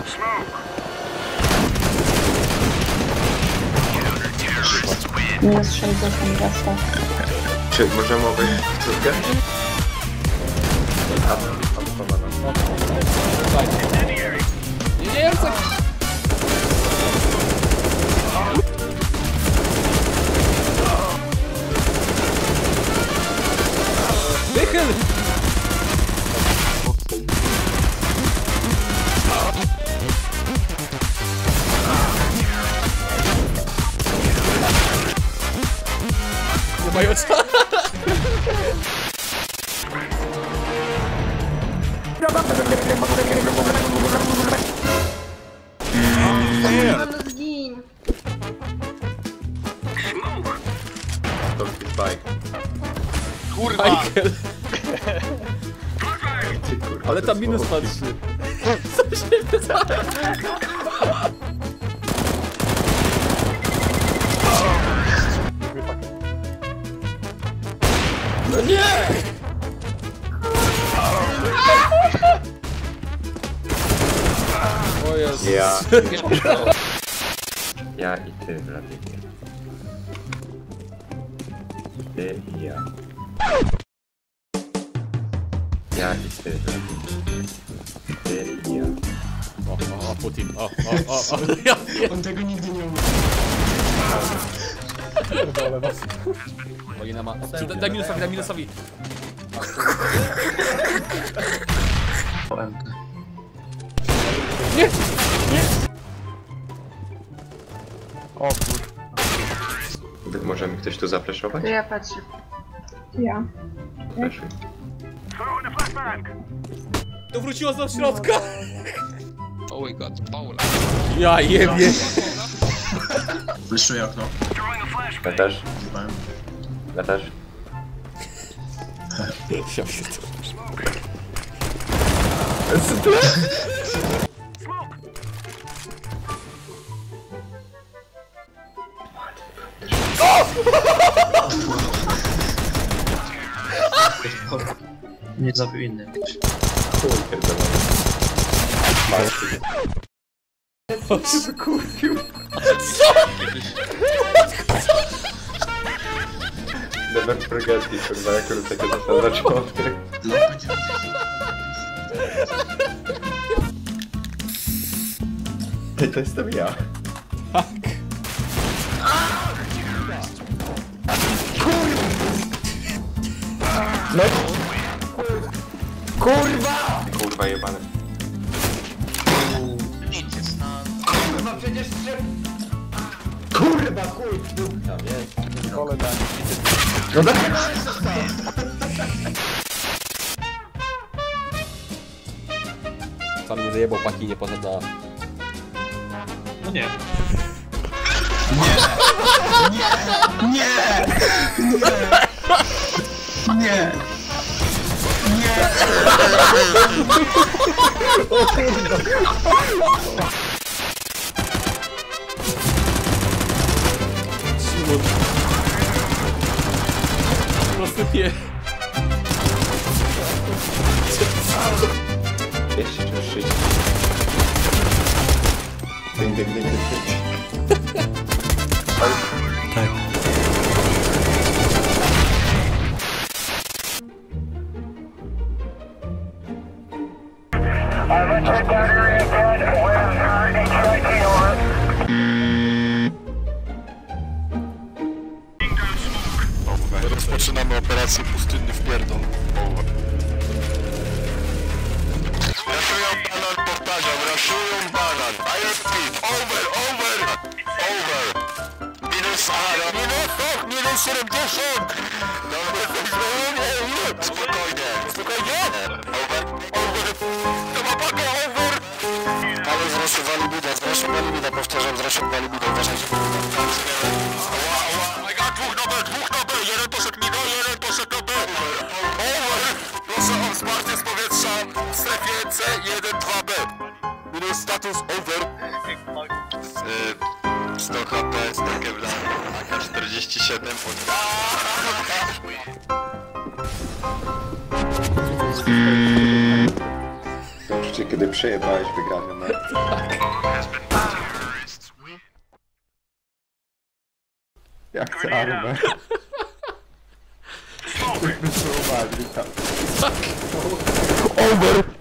Minus 60 rasta. Czy możemy obejść córkę? Nie, Jacek! Wychyl! Nie mają co? Zgin! To jest bajk. Kurwa! Michael. Ty, kurwa, Ale to tam jest minus słowo. patrzy. Co się wydarza? No nie! O Jezu. Ja. Ja i ty, Wladimir. Ty i ja. Ja i ty, Wladimir. Ty i ja. O, Putin. O. Ja, On tego nigdy nie umie. Polina ma... Daj minusowi, daj minusowi. Nie! O kur... Możemy ktoś tu zapreszować? To ja patrzę. Ja. Preszuj. To wróciło do środka! Oh my god, Paula. Ja jebie! Fleszuję okno. Ja też. Zjebałem. Ja też. Ja pierdolę. Nie zabił inny. Chuj, pierdolony. Masz. O, się wykurwił. Never forget it, kurwa, jak już takie dostał zaczątek. Ej, to jestem ja. Tak. No. Kurwa! Kurwa jebane. Kurwa, przecież Kurwa, chuj! Tam jest. Kole daj. No tak. Sam nie zajebał paki, nie poszedł na... No nie. Nie! Nie! Szymon. Po prostu nie. Jeszcze czy szyć. Ding, ding, ding, ding, ding. Tak. Rozpoczynamy operację Pustynny wpierdol. Raszują banan, powtarzam, raszują banan. I repeat, over. Minus, minus 70. Dobra, spokojnie. Over. To ma pakę, over. Ale zraszowali mida, powtarzam, zraszowali mida, uważajcie. I got dwóch na B, jeden poszedł mida, jeden poszedł na B. Over. Proszę o wsparcie z powietrza w strefie C1-2B. Minus status over. 100 HP, 100 kevlar, AK-47 od... Wreszcie, kiedy przejebałeś wygrany mecz. Ja chcę armę. Wysyłowali tam. Over!